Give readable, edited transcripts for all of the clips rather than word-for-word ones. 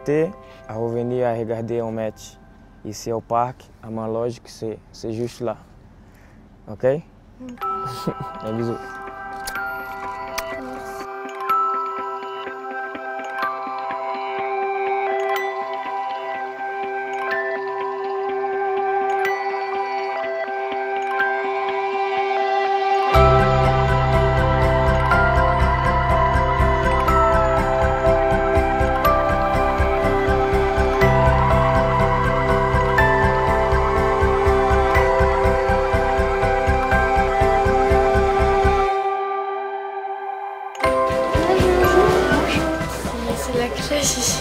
inviter à revenir à regarder un match ici au parc, à ma loge, que c'est juste là. Ok? Un bisou. C'est la crèche ici.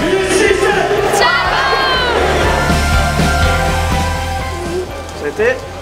C'était